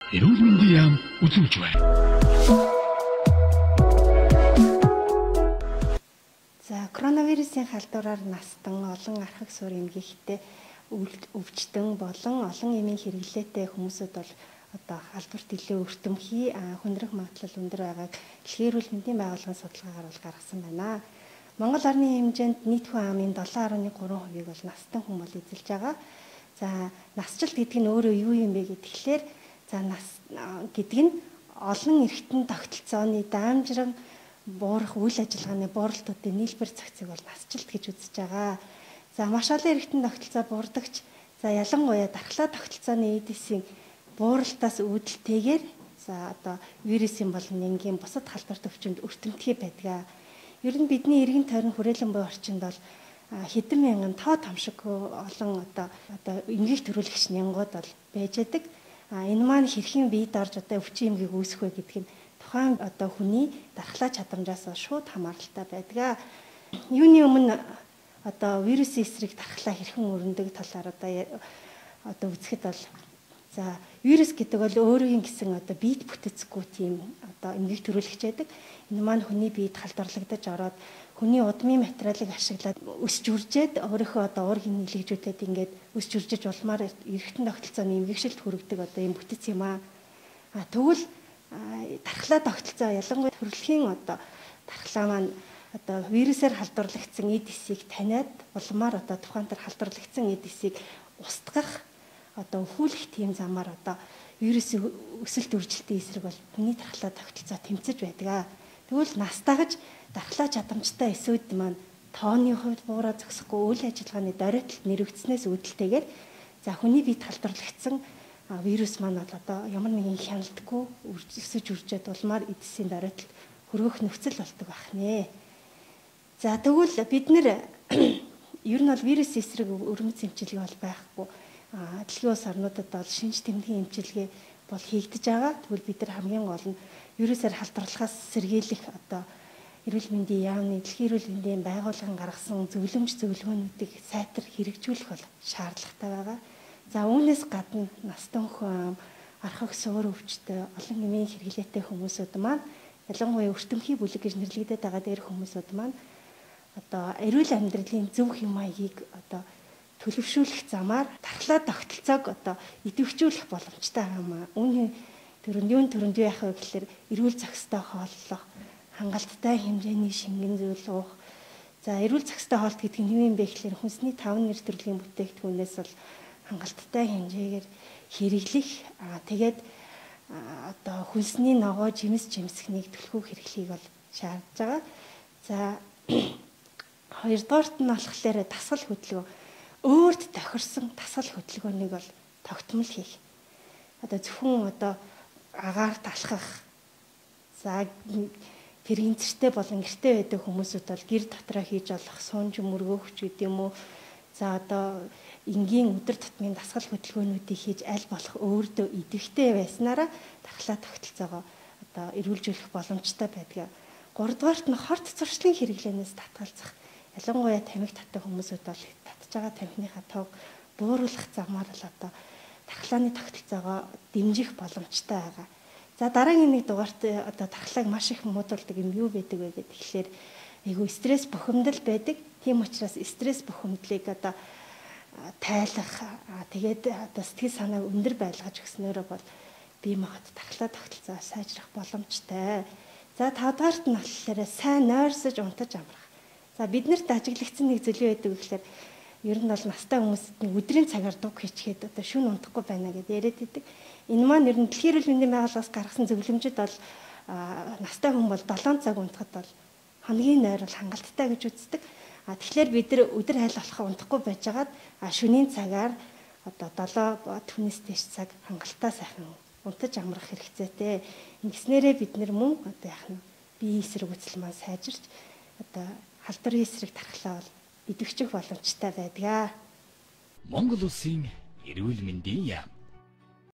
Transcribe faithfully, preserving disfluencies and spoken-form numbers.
Эрүүл мэндийн яам үзүүлж байна. За коронавирусын халдвараар настан олон архаг суурь эмгэгтэй өвчтөн болон олон эмийн хэрэглээтэй хүмүүсүүд бол одоо халдварт илүү өртөмхий хүндрэх магадлал өндөр байгааг Дэлхийн эрүүл мэндийн байгууллагын судалгаагаар бол гаргасан байна. Монгол орны хэмжээнд нийт хүн амын долоон гаруй гурван хувийг бол настан хүн бол эзэлж байгаа. За насжилт гэдэг нь өөрөө юу юм бэ гэхлээр за нас гэдэг нь олон эргэтэн тогтолцооны даамжран буурах үйл ажиллагааны бууралтуудын нийлбэр зохицыг бол насжилт гэж үзэж байгаа. За маш олон эргэтэн тогтолцоо буурдагч за ялангуяа дархлаа тогтолцооны эдисийн бууралтаас үүдэлтэйгээр за одоо вирусын болон энгийн бусад халдварт өвчмөд өртөмтгий байдаг. Ер нь бидний эргэн тойрон хүрээлэн буй орчинд бол хэдэн мянган тоо томшиггүй олон одоо одоо эмгэг төрүүлэгч нянгууд бол байж байдаг. А энэ маань хэрхэн биед орж одоо өвчин эмгэг үүсэх вэ гэдг нь тухайн одоо хүний дархлаа чадамжаас шууд хамааралтай байдаг. Юуны өмнө одоо вирусын эсрэг дархлаа хэрхэн өрнөдөг талаар одоо одоо үзэхэд бол за вирус гэдэг бол өөрийн гэсэн одоо биед бүтэцгүй тийм одоо эмгэг төрүүлэгч байдаг. Энэ маань хүний биед халдварлагдаж ороод хүний удмын материалыг ашиглаад өсч үржээд өөрийнхөө одоо уургийн нийлэгжүүдэд ингээд өсч үржиж улмаар эргэтэн тогтолцооны эмгэгшилд хүргэдэг одоо юм бүтэц юм аа. А тэгвэл дархлаа тогтолцоо ялангуяа төрөлхийн одоо дархлаа маань одоо вирусээр халдварлагдсан эдисийг таниад улмаар одоо тухайн төр халдварлагдсан эдисийг устгах одоо өхүүлэх тийм замаар одоо вирусын өсөлт үржилтийн эсрэг бол хүний дархлаа тогтолцоо тэмцэж байдаг. Тэгвэл настагж дархлаа чадамжтай эсүүд маань тооны хувьд буураа зогсохгүй үйл ажиллагааны доройтолд нэрвэгдснээс үүдэлтэйгээр за хүний биед халдварлагдсан вирус маань бол одоо ямар нэгэн хяналтгүй өсөж үржээд улмаар эдисийн доройтолд хөргөх нөхцөл болдог байх нэ. За тэгвэл бид нэр ер нь бол вирус эсрэг өрмөц эмчилгээ бол байхгүй. Дэлхийн улс орнуудад бол шинж тэмдгийн эмчилгээ бол хийгдэж байгаа. Тэгвэл бид нар хамгийн гол нь вирусаар халдварлахаас сэргийлэх одоо эрүүл мэндийн яамны Дэлхийн эрүүл мэндийн байгууллагын гаргасан зөвлөмж зөвлөгөөнүүдийг сайтар хэрэгжүүлэх бол шаардлагатай байгаа. За үүнээс гадна настан хүн архаг суур өвчтөй олон эмийн хэрэглээтэй хүмүүсүүд маань ялангуяа өртөмхий бүлэг гэж нэрлэгдээд байгаа дээр хүмүүсүүд маань одоо эрүүл амьдралын зөв хэм маягийг одоо төлөвшүүлэх замаар дархлаа тогтолцоог одоо идэвхжүүлэх боломжтой юм аа. Үүний төрөнд юун төрөнд юу яах вэ гэхээр эрүүл зохистой хооллох, хангалттай хэмжээний шингэн зүйл уух. За эрүүл зохистой хоолт гэдэг нь юу юм бэ гэхээр хүнсний таван нэр төрлийн бүтээгдэхүүнээс бол хангалттай хэмжээгээр хэрэглэх аа тэгээд одоо хүнсний ногоо жимс жимсхнийг түлхүүх хэрэглийг бол шаардж байгаа. За хоёрдугаарт нь болохоор дасгал хөдөлгөөн өөрт тохирсон дасгал хөдөлгөөнийг бол тогтмол хийх. Одоо зөвхөн одоо агаар талхах. За тэр гинцэртэй болон гэртэй байдаг хүмүүсүүд бол гэр дотроо хийж олох суунж мөргөөгч гэдэг юм уу. За одоо энгийн өдөр тутмын дасгал хөдөлгөөнүүдийг хийж аль болох өөртөө идэвхтэй байснараа дархлаа тогтолцоогоо одоо эрүүлжүүлэх боломжтой байдаг. Гуравдугаарт нь хорт зуршлын хэрэглэнээс татгалзах. Ялангуяа тамхи татдаг хүмүүсүүд бол татж байгаа тамхиныхаа тоог бууруулах замаар л одоо дархлааны тогтолцоогоо дэмжих боломжтой байгаа. За дараагийн нэг дугаарт одоо дархлааг маш их муудалдаг юм юу байдаг вэ гэдэг тэгэхээр айгүй стресс бухимдал байдаг. Тийм учраас стресс бухимдлыг одоо тайлах тэгээд одоо сэтгэл санааг өндөр байлгаж өгснөөрөө бол бие махбод дархлаа тогтолцоо сайжрах боломжтой. За тавдугаарт нь болохоор сайн нойрсож унтаж амрах. За биднэрт ажиглагдсан нэг зөвлөө байдаг гэхээр ер нь бол настай хүмүүсд өдрийн цагаар дуг хийчихэд одоо шүн унтахгүй байна гэдээ яриад идэг. Энэ маань ер нь Дэлхийн эрүүл мэндийн байгууллагаас гаргасан зөвлөмжөд бол настай хүн бол долоон цаг унтахад бол хамгийн нойр бол хангалттай гэж үздэг. А тэгэхээр бид нар өдөр хайл болохоо унтахгүй байжгаад шөнийн цагаар одоо долоо түүнээс дээш цаг хангалттай сайхан унтаж амрах хэрэгцээтэй. Ингэснээрээ бид нар мөн одоо яах нь бие эсрэг үзэл маань сайжирч одоо халдварын эсрэг дархлаа бол идэвхжих боломжтой байдаг. Монгол улсын эрүүл мэндийн яам.